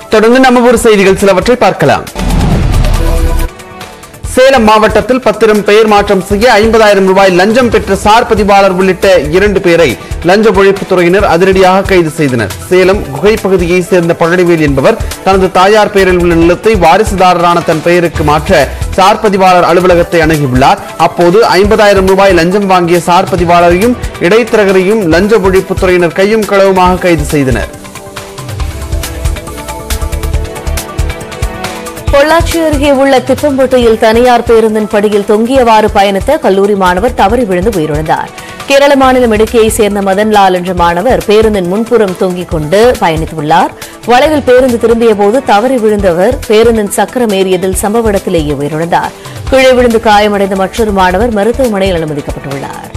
தொடர்ந்து நம்ம ஊர் செய்திகள் சிலவற்றை பார்க்கலாம். சேலம் மாவட்டத்தில் பத்திரம் பெயர் மாற்றம் செய்ய 50,000 ரூபாய் லஞ்சம் பெற்ற சார் பதிவாளர் உள்ளிட்ட 2 பேரை லஞ்ச ஒழிப்புத்துறையினர் அதிரடியாக கைது செய்தனர். சேலம் குகை பகுதியை சேர்ந்த பழனிவேல் என்பவர் தனது தாயார் பெயரில் உள்ள நிலத்தை வாரிசுதாரரான தன் பெயருக்கு மாற்ற சார் பதிவாளர் அலுவலகத்தை அணுகியுள்ளார். அப்போது 50,000 ரூபாய் லஞ்சம் வாங்கிய சார் பதிவாளரையும் இடைத்தரகரையும் லஞ்ச ஒழிப்புத்துறையினர் கையும் களவுமாக கைது செய்தனர். பொள்ளாச்சி அருகே உள்ள திப்பம்பட்டியில் தனியார் பேருந்தின் படியில் தொங்கியவாறு பயணித்த கல்லூரி மாணவர் தவறி விழுந்து உயிரிழந்தார். கேரள மாநிலம் இடுக்கியைச் சேர்ந்த மதன்லால் என்ற மாணவர் பேருந்தின் முன்புறம் தொங்கிக் கொண்டு பயணித்துள்ளார். வளைவில் பேருந்து திரும்பிய போது தவறி விழுந்தவர் பேருந்தின் சக்கரம் ஏறியதில் சம்பவ இடத்திலேயே உயிரிழந்தார். கீழே விழுந்து காயமடைந்த மற்றொரு மாணவர் மருத்துவமனையில் அனுமதிக்கப்பட்டுள்ளார்.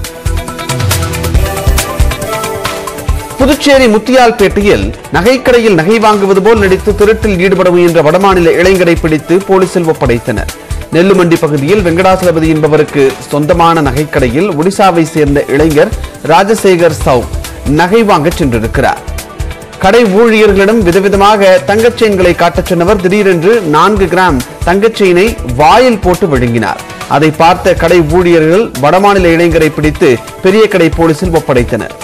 புதுச்சேரி முத்தியால்பேட்டையில் நகைக்கடையில் நகை வாங்குவது போல் நடித்து திருட்டில் ஈடுபட முயன்ற வடமாநில இளைஞரை பிடித்து போலீசில் ஒப்படைத்தனர். நெல்லுமண்டி பகுதியில் வெங்கடாசலபதி என்பவருக்கு சொந்தமான நகைக்கடையில் ஒடிசாவை சேர்ந்த இளைஞர் ராஜசேகர் சவ் நகை வாங்க சென்றிருக்கிறார். கடை ஊழியர்களிடம் விதவிதமாக தங்கச் செயின்களை காட்டச் சொன்னவர் திடீரென்று 4 கிராம் தங்கச் செயினை வாயில் போட்டு விழுங்கினார். அதை பார்த்த கடை ஊழியர்கள் வடமாநில இளைஞரை பிடித்து பெரிய கடை போலீசில் ஒப்படைத்தனர்.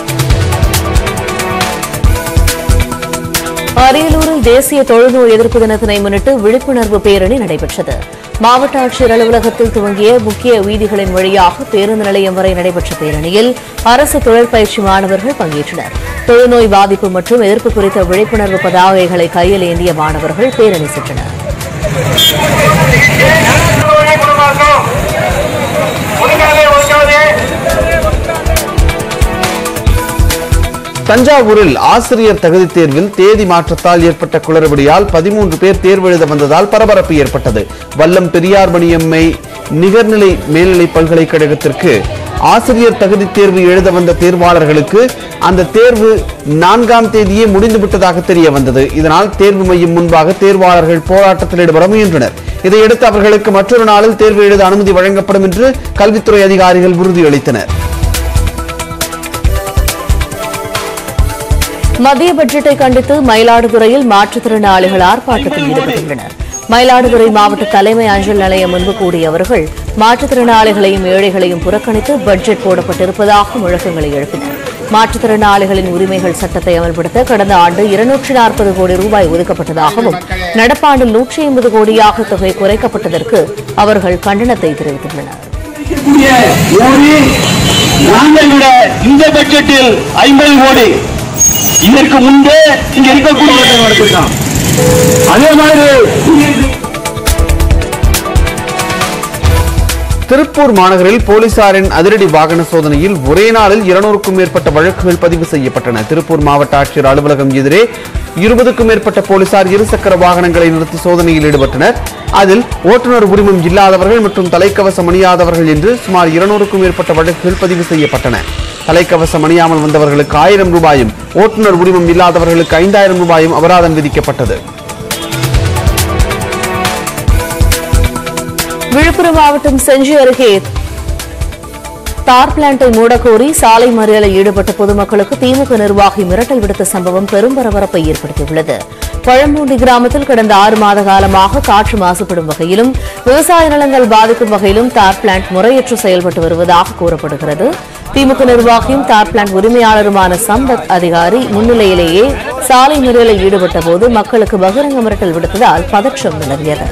அரியலூரில் தேசிய தொழுநோய் எதிர்ப்பு தினத்தினை முன்னிட்டு விழிப்புணர்வு பேரணி நடைபெற்றது. மாவட்ட ஆட்சியர் அலுவலகத்தில் துவங்கிய முக்கிய வீதிகளின் வழியாக பேருந்து நிலையம் வரை நடைபெற்ற பேரணியில் அரசு தொழிற்பயிற்சி மாணவர்கள் பங்கேற்றனர். தொழுநோய் பாதிப்பு மற்றும் எதிர்ப்பு குறித்த விழிப்புணர்வு பதாகைகளை கையில் ஏந்திய மாணவர்கள் பேரணி சென்றனர். தஞ்சாவூரில் ஆசிரியர் தகுதி தேர்வில் தேதி மாற்றத்தால் ஏற்பட்ட குளறுபடியால் 13 பேர் தேர்வு எழுத வந்ததால் பரபரப்பு ஏற்பட்டது. வல்லம் பெரியார் மணியம்மை நிகர்நிலை மேல்நிலை பல்கலைக்கழகத்திற்கு ஆசிரியர் தகுதி தேர்வு எழுத வந்த தேர்வாளர்களுக்கு அந்த தேர்வு 4ஆம் தேதியே முடிந்துவிட்டதாக தெரிய வந்தது. இதனால் தேர்வு மையம் முன்பாக தேர்வாளர்கள் போராட்டத்தில் ஈடுபட முயன்றனர். இதையடுத்து அவர்களுக்கு மற்றொரு நாளில் தேர்வு எழுத அனுமதி வழங்கப்படும் என்று கல்வித்துறை அதிகாரிகள் உறுதியளித்தனர். மத்திய பட்ஜெட்டை கண்டித்து மயிலாடுதுறையில் மாற்றுத்திறனாளிகள் ஆர்ப்பாட்டத்தில் ஈடுபட்டுள்ளனர். மயிலாடுதுறை மாவட்ட தலைமை அஞ்சல் நிலையம் முன்பு கூடியவர்கள் மாற்றுத்திறனாளிகளையும் ஏழைகளையும் புறக்கணித்து பட்ஜெட் போடப்பட்டிருப்பதாக முழக்கங்களை எழுப்பினர். மாற்றுத்திறனாளிகளின் உரிமைகள் சட்டத்தை அமல்படுத்த கடந்த ஆண்டு 240 கோடி ரூபாய் ஒதுக்கப்பட்டதாகவும் நடப்பாண்டில் 180 கோடியாக தொகை குறைக்கப்பட்டதற்கு அவர்கள் கண்டனத்தை தெரிவித்துள்ளனர். இந்த பட்ஜெட்டில் 50 கோடி இதற்கு முன்பே இங்க இருக்கக்கூடிய அதே மாதிரி திருப்பூர் மாநகரில் போலீசாரின் அதிரடி வாகன சோதனையில் ஒரே நாளில் 200க்கும் மேற்பட்ட வழக்குகள் பதிவு செய்யப்பட்டன. திருப்பூர் மாவட்ட ஆட்சியர் அலுவலகம் எதிரே 20க்கும் மேற்பட்ட போலீசார் இருசக்கர வாகனங்களை நிறுத்தி சோதனையில் ஈடுபட்டனர். அதில் ஓட்டுநர் உரிமம் இல்லாதவர்கள் மற்றும் தலைக்கவசம் அணியாதவர்கள் என்று சுமார் 200க்கும் மேற்பட்ட வழக்குகள் பதிவு செய்யப்பட்டன. தலைக்கவசம் அணியாமல் வந்தவர்களுக்கு 1000 ரூபாயும் ஓட்டுநர் உரிமம் இல்லாதவர்களுக்கு 5000 ரூபாயும் அபராதம் விதிக்கப்பட்டது. விழுப்புரம் மாவட்டம் செஞ்சி அருகே தார் பிளான்ட்டை மூடக்கோரி சாலை மறியலில் ஈடுபட்ட பொதுமக்களுக்கு திமுக நிர்வாகி மிரட்டல் விடுத்த சம்பவம் பெரும் பரபரப்பை ஏற்படுத்தியுள்ளது. பழம்பூண்டி கிராமத்தில் கடந்த 6 மாத காலமாக காற்று மாசுபடும் வகையிலும் விவசாய நிலங்கள் பாதிக்கும் வகையிலும் தார் பிளான்ட் முறையற்று செயல்பட்டு வருவதாக கூறப்படுகிறது. திமுக நிர்வாகியும் தார் பிளான்ட் உரிமையாளருமான சம்பத் அதிகாரி முன்னிலையிலேயே சாலை மறியலில் ஈடுபட்ட போது மக்களுக்கு பகிரங்க மிரட்டல் விடுத்ததால் பதற்றம் நிலவியது.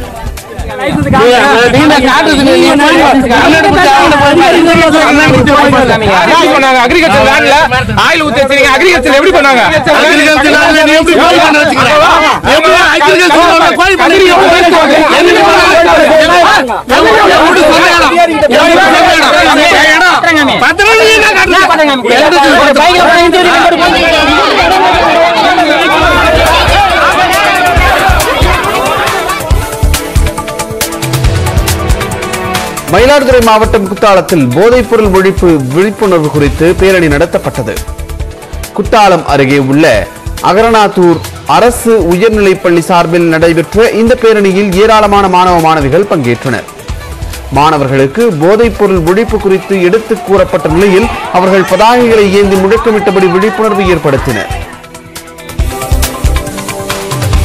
மயிலாடுதுறை மாவட்டம் குத்தாலத்தில் போதைப்பொருள் ஒழிப்பு விழிப்புணர்வு குறித்து பேரணி நடத்தப்பட்டது. குத்தாலம் அருகே உள்ள அகரநாத்தூர் அரசு உயர்நிலைப்பள்ளி சார்பில் நடைபெற்ற இந்த பேரணியில் ஏராளமான மாணவ மாணவிகள் பங்கேற்றனர். மாணவர்களுக்கு போதைப்பொருள் ஒழிப்பு குறித்து எடுத்துக் கூறப்பட்ட நிலையில் அவர்கள் பதாகைகளை ஏந்தி முழக்கமிட்டபடி விழிப்புணர்வு ஏற்படுத்தினர்.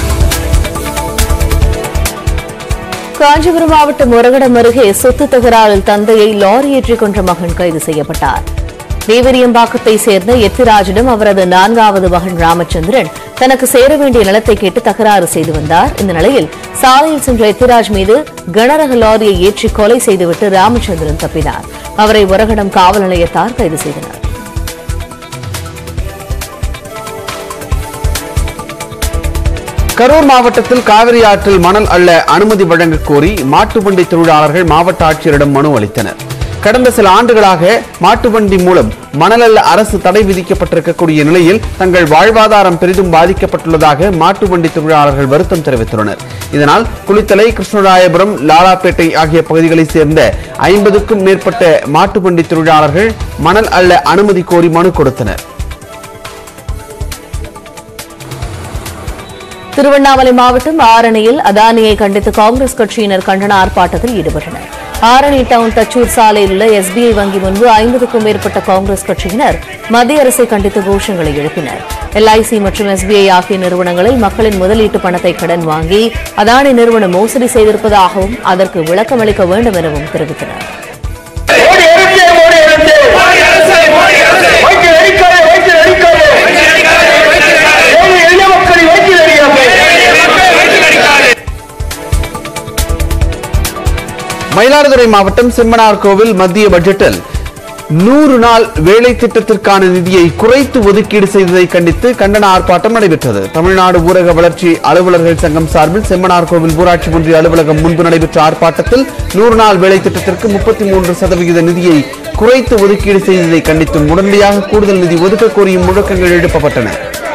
காஞ்சிபுரம் மாவட்டம் முரகடம் அருகே சொத்து தகராறில் தந்தையை லாரி ஏற்றிக் கொன்ற மகன் கைது செய்யப்பட்டார். தேவரியம்பாக்கத்தை சேர்ந்த எத்திராஜிடம் அவரது 4வது மகன் ராமச்சந்திரன் தனக்கு சேர வேண்டிய நிலத்தை கேட்டு தகராறு செய்து வந்தார். இந்த நிலையில் சாலையில் சென்ற எத்திராஜ் மீது கனரக லாரியை ஏற்றி கொலை செய்துவிட்டு ராமச்சந்திரன் தப்பினார். அவரை முரகடம் காவல் நிலையத்தார் கைது செய்தனர். கரூர் மாவட்டத்தில் காவிரி ஆற்றில் மணல் அள்ள அனுமதி வழங்கக் கோரி மாட்டுவண்டி தொழிலாளர்கள் மாவட்ட ஆட்சியரிடம் மனு அளித்தனர். கடந்த சில ஆண்டுகளாக மாட்டுவண்டி மூலம் மணல் அள்ள அரசு தடை விதிக்கப்பட்டிருக்கக்கூடிய நிலையில் தங்கள் வாழ்வாதாரம் பெரிதும் பாதிக்கப்பட்டுள்ளதாக மாட்டுவண்டி தொழிலாளர்கள் வருத்தம் தெரிவித்துள்ளனர். இதனால் குளித்தலை, கிருஷ்ணராயபுரம், லாலாப்பேட்டை ஆகிய பகுதிகளைச் சேர்ந்த 50க்கும் மேற்பட்ட மாட்டுவண்டி தொழிலாளர்கள் மணல் அள்ள அனுமதி கோரி மனு கொடுத்தனர். திருவண்ணாமலை மாவட்டம் ஆரணியில் அதானியை கண்டித்து காங்கிரஸ் கட்சியினர் கண்டன ஆர்ப்பாட்டத்தில் ஈடுபட்டனர். ஆரணி டவுன் தச்சூர் சாலையில் உள்ள SBI வங்கி முன்பு 50க்கும் மேற்பட்ட காங்கிரஸ் கட்சியினர் மத்திய அரசை கண்டித்து கோஷங்களை எழுப்பினர். LIC மற்றும் SBI ஆகிய நிறுவனங்களில் மக்களின் முதலீட்டு பணத்தை கடன் வாங்கி அதானி நிறுவனம் மோசடி செய்திருப்பதாகவும் அதற்கு விளக்கமளிக்க வேண்டும் எனவும் தெரிவித்தனர். மயிலாடுதுறை மாவட்டம் செம்மனார்கோவில் மத்திய பட்ஜெட்டில் 100 நாள் வேலை திட்டத்திற்கான நிதியை குறைத்து ஒதுக்கீடு செய்ததை கண்டித்து கண்டன ஆர்ப்பாட்டம் நடைபெற்றது. தமிழ்நாடு ஊரக வளர்ச்சி அலுவலர்கள் சங்கம் சார்பில் செம்மனார்கோவில் ஊராட்சி ஒன்றிய அலுவலகம் முன்பு நடைபெற்ற ஆர்ப்பாட்டத்தில் 100 நாள் வேலை திட்டத்திற்கு 33% நிதியை குறைத்து ஒதுக்கீடு செய்ததை கண்டித்தும் உடனடியாக கூடுதல் நிதி ஒதுக்க கோரியும் முழக்கங்கள் எழுப்பப்பட்டன.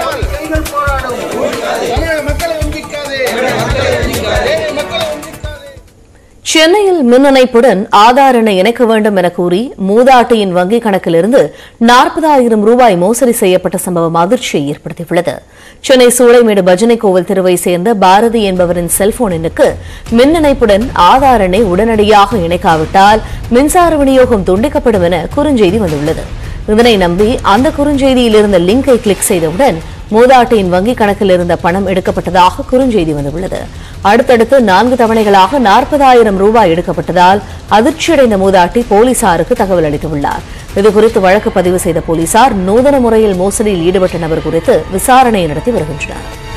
சென்னையில் மின் இணைப்புடன் ஆதார் எண்ணை இணைக்க வேண்டும் என கூறி மூதாட்டியின் வங்கிக் கணக்கிலிருந்து 40,000 ரூபாய் மோசடி செய்யப்பட்ட சம்பவம் அதிர்ச்சியை ஏற்படுத்தியுள்ளது. சென்னை சூளைமேடு பஜனை கோவில் தெருவை சேர்ந்த பாரதி என்பவரின் செல்போன் எண்ணுக்கு மின் இணைப்புடன் ஆதார் எண்ணை உடனடியாக இணைக்காவிட்டால் மின்சார விநியோகம் துண்டிக்கப்படும் என குறுஞ்செய்தி வந்துள்ளது. இதனை நம்பி அந்த குறுஞ்செய்தியில் இருந்த லிங்கை கிளிக் செய்தவுடன் மூதாட்டியின் வங்கிக் கணக்கில் இருந்த பணம் எடுக்கப்பட்டதாக குறுஞ்செய்தி வந்துள்ளது. அடுத்தடுத்து 4 தவணைகளாக 40,000 ரூபாய் எடுக்கப்பட்டதால் அதிர்ச்சியடைந்த மூதாட்டி போலீசாருக்கு தகவல் அளித்துள்ளார். இதுகுறித்து வழக்கு பதிவு செய்த போலீசார் நூதன முறையில் மோசடியில் ஈடுபட்ட நபர் குறித்து விசாரணை நடத்தி வருகின்றனர்.